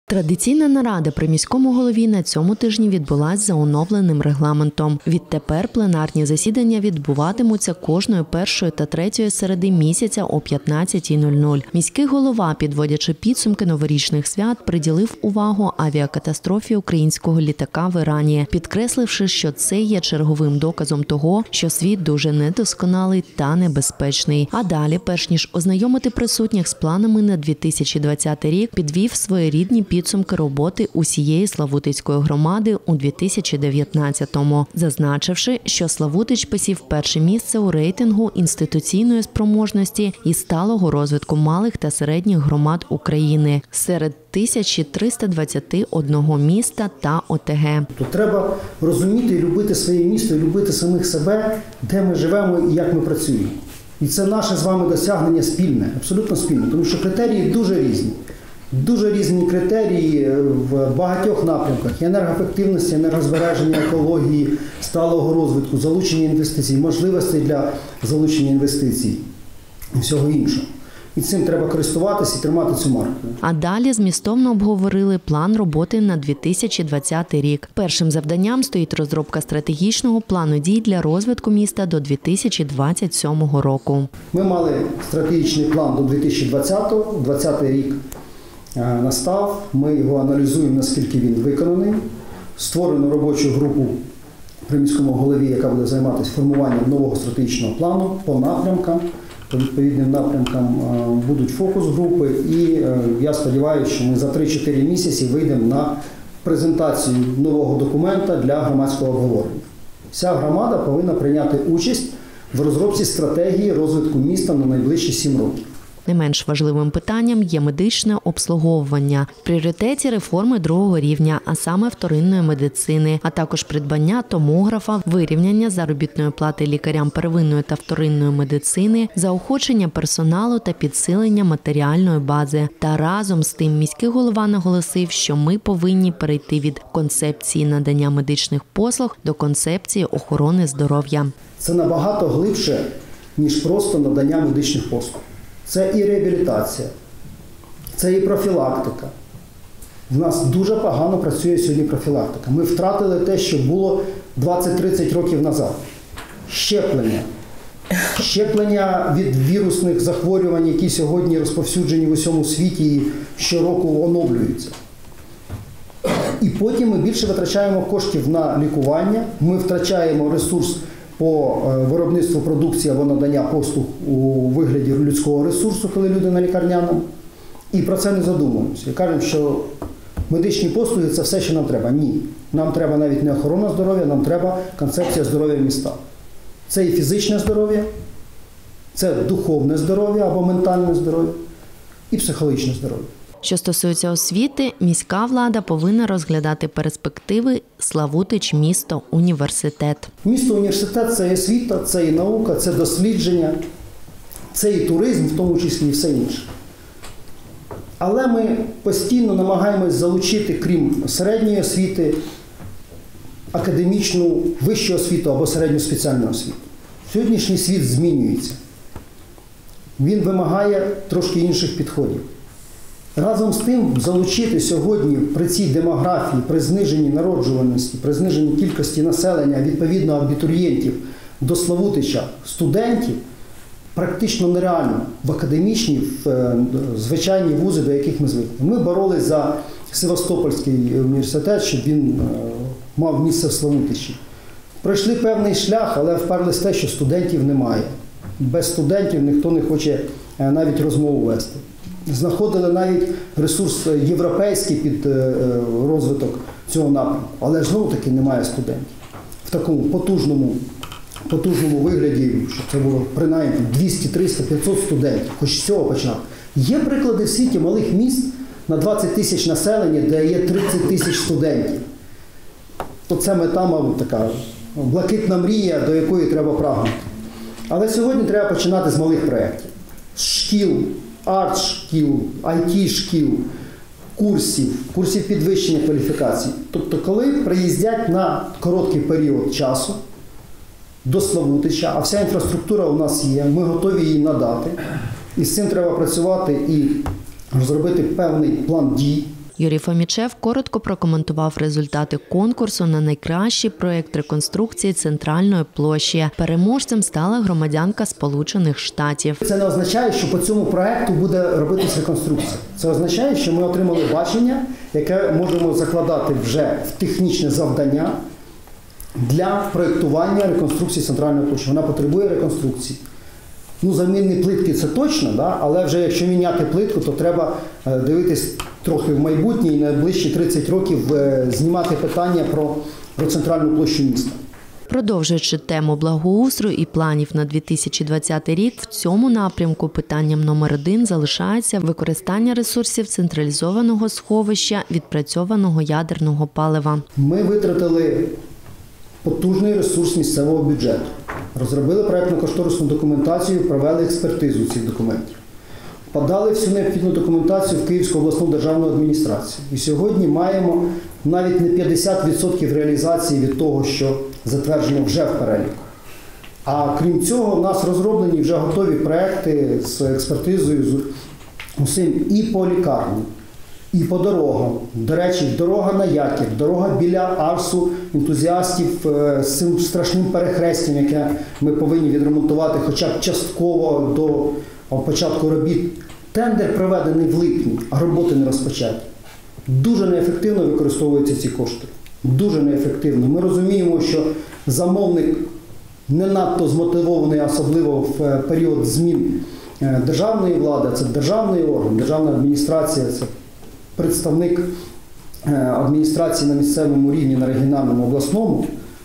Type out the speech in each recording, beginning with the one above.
Традиційна нарада при міському голові на цьому тижні відбулась за оновленим регламентом. Відтепер пленарні засідання відбуватимуться кожної першої та третьої середи місяця о 15:00. Міський голова, підводячи підсумки новорічних свят, приділив увагу авіакатастрофі українського літака в Ірані, підкресливши, що це є черговим доказом того, що світ дуже недосконалий та небезпечний. А далі, перш ніж ознайомити присутніх з планами на 2020 рік, підвів своєрідні підсумки роботи усієї Славутицької громади у 2019-му, зазначивши, що Славутич посів перше місце у рейтингу інституційної спроможності і сталого розвитку малих та середніх громад України серед 1321 міста та ОТГ. Тут треба розуміти і любити своє місто, і любити самих себе, де ми живемо і як ми працюємо. І це наше з вами досягнення спільне, абсолютно спільне, тому що критерії дуже різні. Дуже різні критерії в багатьох напрямках – енергоефективності, енергозбереження, екології, сталого розвитку, залучення інвестицій, можливостей для залучення інвестицій і всього іншого. І цим треба користуватися і тримати цю марку. А далі змістовно обговорили план роботи на 2020 рік. Першим завданням стоїть розробка стратегічного плану дій для розвитку міста до 2027 року. Ми мали стратегічний план до 2020-го, 2020 рік настав, ми його аналізуємо, наскільки він виконаний. Створено робочу групу при міському голові, яка буде займатися формуванням нового стратегічного плану по напрямкам. По відповідним напрямкам будуть фокус-групи, і я сподіваюся, що ми за 3-4 місяці вийдемо на презентацію нового документа для громадського обговорення. Вся громада повинна прийняти участь в розробці стратегії розвитку міста на найближчі 7 років. Не менш важливим питанням є медичне обслуговування. В пріоритеті реформи другого рівня, а саме вторинної медицини, а також придбання томографа, вирівняння заробітної плати лікарям первинної та вторинної медицини, заохочення персоналу та підсилення матеріальної бази. Та разом з тим міський голова наголосив, що ми повинні перейти від концепції надання медичних послуг до концепції охорони здоров'я. Це набагато глибше, ніж просто надання медичних послуг. Це і реабілітація, це і профілактика. В нас дуже погано працює сьогодні профілактика. Ми втратили те, що було 20-30 років назад. Щеплення. Щеплення від вірусних захворювань, які сьогодні розповсюджені в усьому світі і щороку оновлюються. І потім ми більше витрачаємо коштів на лікування, ми втрачаємо ресурс по виробництву продукції або надання послуг у вигляді людського ресурсу, коли люди на лікарняному. І про це не задумуємося. І кажемо, що медичні послуги – це все, що нам треба. Ні. Нам треба навіть не охорона здоров'я, нам треба концепція здоров'я міста. Це і фізичне здоров'я, це духовне здоров'я або ментальне здоров'я, і психологічне здоров'я. Що стосується освіти, міська влада повинна розглядати перспективи Славутич – місто-університет. Місто-університет – це і освіта, це і наука, це дослідження, це і туризм, в тому числі і все інше. Але ми постійно намагаємось залучити, крім середньої освіти, академічну вищу освіту або середню спеціальну освіту. Сьогоднішній світ змінюється. Він вимагає трошки інших підходів. Разом з тим, залучити сьогодні при цій демографії, при зниженні народжуваності, при зниженні кількості населення, відповідно абітурієнтів до Славутича, студентів, практично нереально в академічні, в звичайні вузи, до яких ми звикли. Ми боролись за Севастопольський університет, щоб він мав місце в Славутичі. Пройшли певний шлях, але вперлись в те, що студентів немає. Без студентів ніхто не хоче навіть розмову вести. Знаходили навіть ресурс європейський під розвиток цього напрямку, але знову-таки немає студентів. В такому потужному вигляді, щоб це було принаймні 200, 300, 500 студентів, хоч з цього починати. Є приклади в світі малих міст на 20 тисяч населення, де є 30 тисяч студентів. То це мета, мабуть, така блакитна мрія, до якої треба прагнути. Але сьогодні треба починати з малих проєктів, з шкіл, арт-шкіл, IT-шкіл, курсів підвищення кваліфікації. Тобто, коли приїздять на короткий період часу до Славутича, а вся інфраструктура у нас є, ми готові її надати. І з цим треба працювати і розробити певний план дій. Юрій Фомічев коротко прокоментував результати конкурсу на найкращий проєкт реконструкції центральної площі. Переможцем стала громадянка Сполучених Штатів. Це не означає, що по цьому проєкту буде робитись реконструкція. Це означає, що ми отримали бачення, яке можемо закладати вже в технічне завдання для проєктування реконструкції центральної площі. Вона потребує реконструкції. Замінні плитки – це точно, да? Але вже якщо міняти плитку, то треба дивитись трохи в майбутнє і на найближчі 30 років знімати питання про центральну площу міста. Продовжуючи тему благоустрою і планів на 2020 рік, в цьому напрямку питанням номер 1 залишається використання ресурсів централізованого сховища відпрацьованого ядерного палива. Ми витратили потужний ресурс місцевого бюджету. Розробили проєктно-кошторисну документацію, провели експертизу цих документів. Подали всю необхідну документацію в Київську обласну державну адміністрацію. І сьогодні маємо навіть не 50% реалізації від того, що затверджено вже в переліку. А крім цього, у нас розроблені вже готові проекти з експертизою, з усім і по лікарні, і по дорогам. До речі, дорога на Якір, дорога біля Арсу ентузіастів з цим страшним перехрестям, яке ми повинні відремонтувати хоча б частково до початку робіт. Тендер проведений в липні, а роботи не розпочаті. Дуже неефективно використовуються ці кошти. Дуже неефективно. Ми розуміємо, що замовник не надто змотивований, особливо в період змін державної влади. Це державний орган, державна адміністрація, це представник адміністрації на місцевому рівні, на регіональному, обласному.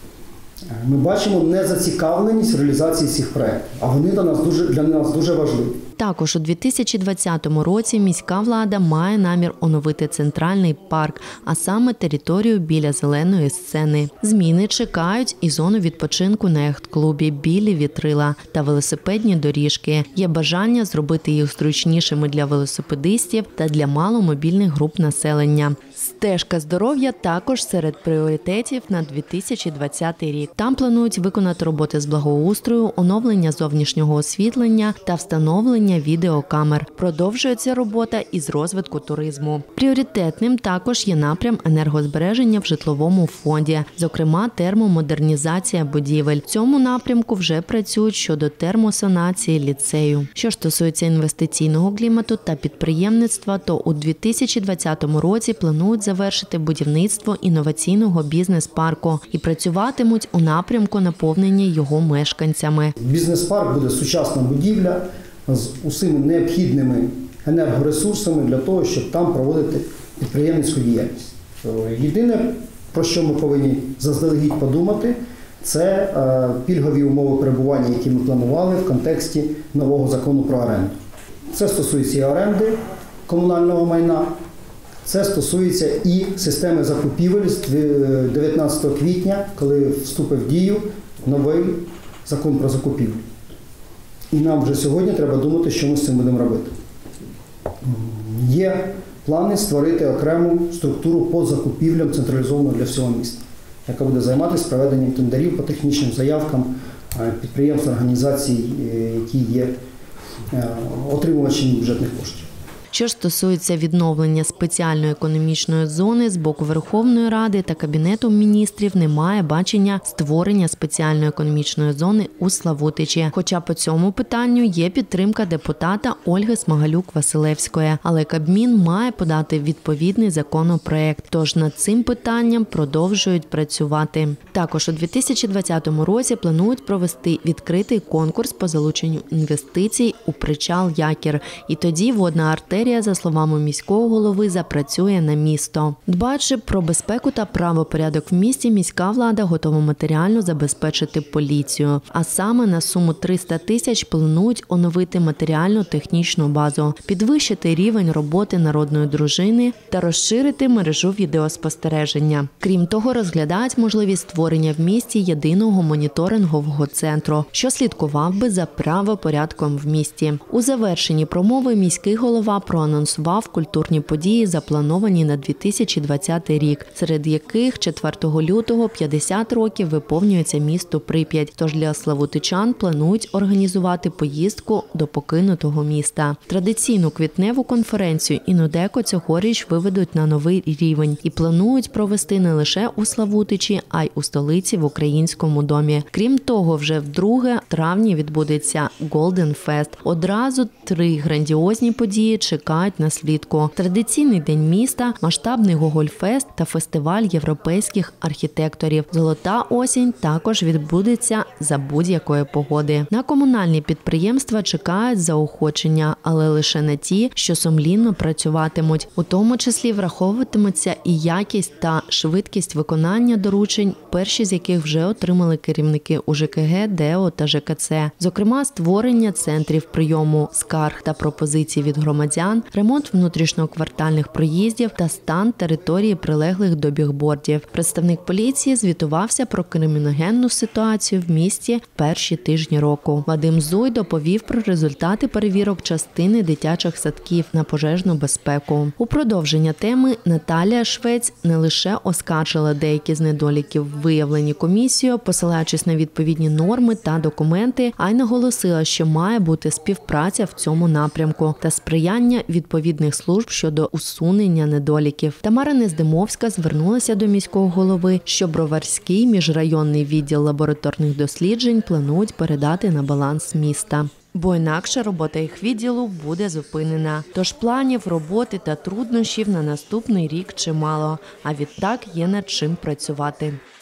Ми бачимо незацікавленість в реалізації цих проєктів, а вони для нас дуже важливі. Також у 2020 році міська влада має намір оновити центральний парк, а саме територію біля зеленої сцени. Зміни чекають і зону відпочинку на яхт-клубі «Білі вітрила» та велосипедні доріжки. Є бажання зробити їх зручнішими для велосипедистів та для маломобільних груп населення. Стежка здоров'я також серед пріоритетів на 2020 рік. Там планують виконати роботи з благоустрою, оновлення зовнішнього освітлення та встановлення відеокамер. Продовжується робота із розвитку туризму. Пріоритетним також є напрям енергозбереження в житловому фонді, зокрема термомодернізація будівель. В цьому напрямку вже працюють щодо термосанації ліцею. Що ж стосується інвестиційного клімату та підприємництва, то у 2020 році планують завершити будівництво інноваційного бізнес-парку і працюватимуть у напрямку наповнення його мешканцями. Бізнес-парк буде сучасна будівля з усіма необхідними енергоресурсами для того, щоб там проводити підприємницьку діяльність. Єдине, про що ми повинні заздалегідь подумати, це пільгові умови перебування, які ми планували в контексті нового закону про оренду. Це стосується і оренди комунального майна, це стосується і системи закупівель з 19 квітня, коли вступив в дію новий закон про закупівлю. І нам вже сьогодні треба думати, що ми з цим будемо робити. Є плани створити окрему структуру по закупівлям централізовану для всього міста, яка буде займатися проведенням тендерів по технічним заявкам підприємств, організацій, які є отримувачами бюджетних коштів. Що ж стосується відновлення спеціальної економічної зони, з боку Верховної Ради та Кабінету міністрів немає бачення створення спеціальної економічної зони у Славутичі. Хоча по цьому питанню є підтримка депутата Ольги Смагалюк-Василевської. Але Кабмін має подати відповідний законопроект. Тож над цим питанням продовжують працювати. Також у 2020 році планують провести відкритий конкурс по залученню інвестицій у причал Якір. І тоді водна артерія, за словами міського голови, запрацює на місто. Дбаючи про безпеку та правопорядок в місті, міська влада готова матеріально забезпечити поліцію. А саме на суму 300 тисяч планують оновити матеріально-технічну базу, підвищити рівень роботи народної дружини та розширити мережу відеоспостереження. Крім того, розглядають можливість створення в місті єдиного моніторингового центру, що слідкував би за правопорядком в місті. У завершенні промови міський голова проанонсував культурні події, заплановані на 2020 рік, серед яких 4 лютого 50 років виповнюється місту Прип'ять. Тож для славутичан планують організувати поїздку до покинутого міста. Традиційну квітневу конференцію «Інудеко» цьогоріч виведуть на новий рівень і планують провести не лише у Славутичі, а й у столиці в Українському домі. Крім того, вже вдруге в травні відбудеться Golden Fest. Одразу 3 грандіозні події чекають на слідку. Традиційний день міста, масштабний Гоголь-фест та фестиваль європейських архітекторів. Золота осінь також відбудеться за будь-якої погоди. На комунальні підприємства чекають заохочення, але лише на ті, що сумлінно працюватимуть. У тому числі враховуватиметься і якість та швидкість виконання доручень, перші з яких вже отримали керівники УЖКГ, ДЕО та ЖКЦ. Зокрема, створення центрів прийому скарг та пропозицій від громадян, ремонт внутрішньоквартальних проїздів та стан території, прилеглих до бігбордів. Представник поліції звітувався про криміногенну ситуацію в місті в перші тижні року. Вадим Зуй доповів про результати перевірок частини дитячих садків на пожежну безпеку. У продовження теми Наталія Швець не лише оскаржила деякі з недоліків, виявлені комісією, посилаючись на відповідні норми та документи, а й наголосила, що має бути співпраця в цьому напрямку та сприяння відповідних служб щодо усунення недоліків. Тамара Нездимовська звернулася до міського голови, що Броварський міжрайонний відділ лабораторних досліджень планують передати на баланс міста. Бо інакше робота їх відділу буде зупинена. Тож планів, роботи та труднощів на наступний рік чимало, а відтак є над чим працювати.